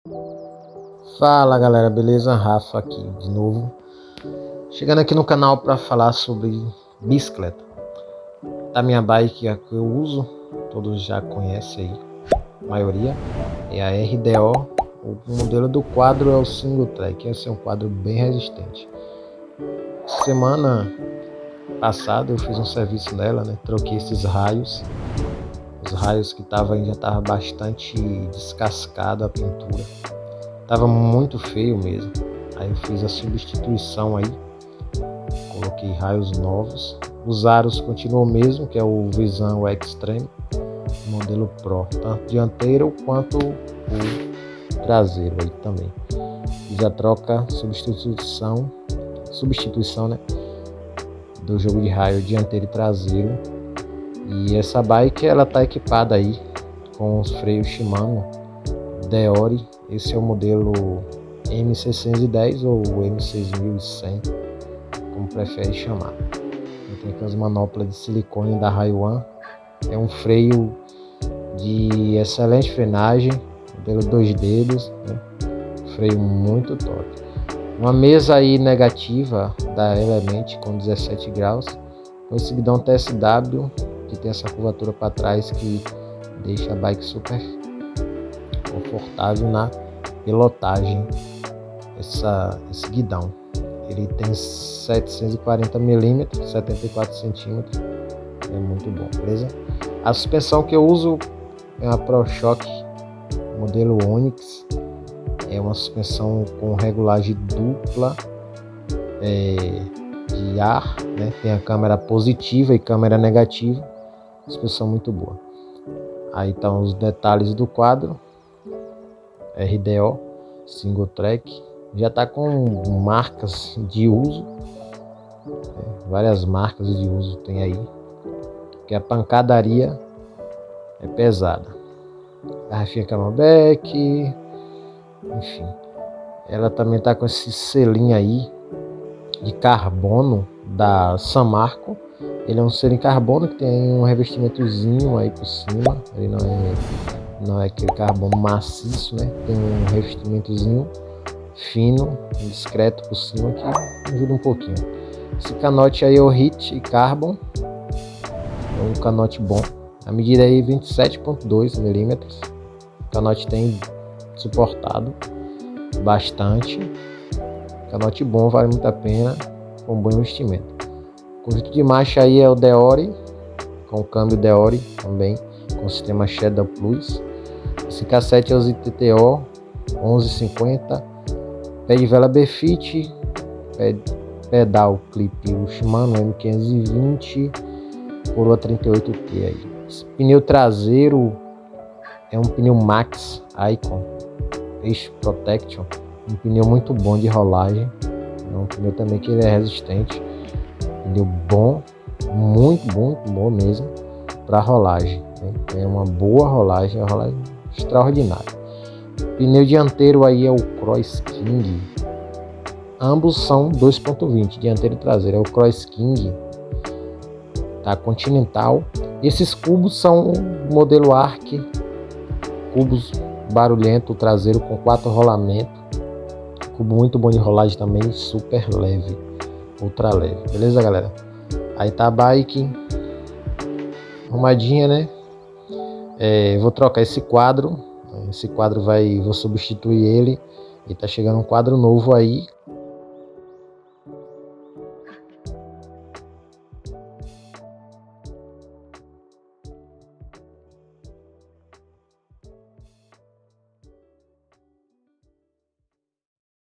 Fala galera, beleza? Rafa aqui de novo, chegando aqui no canal para falar sobre bicicleta. A minha bike que eu uso, todos já conhecem aí, a maioria, é a RDO. O modelo do quadro é o Single Track, esse é um quadro bem resistente. Semana passada eu fiz um serviço nela, né? Troquei esses raios, os raios que já tava bastante descascado a pintura. Tava muito feio mesmo. Aí eu fiz a substituição aí. Coloquei raios novos. Os aros continuam o mesmo, que é o Visan Extreme, modelo Pro, tanto dianteiro quanto o traseiro aí também. Fiz a troca, substituição, né, do jogo de raio dianteiro e traseiro. E essa bike ela tá equipada aí com os freios Shimano Deore. Esse é o modelo M610 ou M6100, como prefere chamar. Tem aqui as manoplas de silicone da Haiwan. É um freio de excelente frenagem, modelo 2 dedos, né? Freio muito top. Uma mesa aí negativa da Element com 17 graus, com esse guidão TSW que tem essa curvatura para trás que deixa a bike super confortável na pilotagem. Esse guidão ele tem 740 mm, 74 cm, é muito bom, beleza? A suspensão que eu uso é uma ProShock modelo Onix, é uma suspensão com regulagem dupla de ar, né? Tem a câmera positiva e câmera negativa, suspensão muito boa. Aí estão os detalhes do quadro, RDO, Single Track, já está com marcas de uso, várias marcas de uso tem aí, que a pancadaria é pesada. Garrafinha Camelback, enfim, ela também está com esse selinho aí de carbono da San Marco. Ele é um selo em carbono que tem um revestimentozinho aí por cima, ele não é aquele carbono maciço, né? Tem um revestimentozinho fino, discreto por cima que ajuda um pouquinho. Esse canote aí é o Hit Carbon, é um canote bom. A medida aí 27,2 mm. O canote tem suportado bastante. Canote bom, vale muito a pena, com um bom investimento. O conjunto de marcha aí é o Deore, com o câmbio Deore também, com o sistema Shadow Plus. Esse cassete é o ZTTO 1150, pé de vela Befit, pedal clipe o Shimano M520, coroa 38T aí. Esse pneu traseiro é um pneu Max Icon Ace Protection, um pneu muito bom de rolagem, é um pneu também que ele é resistente, pneu bom, muito bom mesmo para rolagem, né? É uma boa rolagem, extraordinária. Pneu dianteiro aí é o Cross King, ambos são 2.20, dianteiro e traseiro, é o Cross King, tá? Continental. Esses cubos são o modelo Arc, cubos barulhento, traseiro com 4 rolamentos, cubo muito bom de rolagem também, super leve, ultra leve, beleza galera? Aí tá a bike arrumadinha, né? Vou trocar esse quadro, vou substituir ele, e tá chegando um quadro novo aí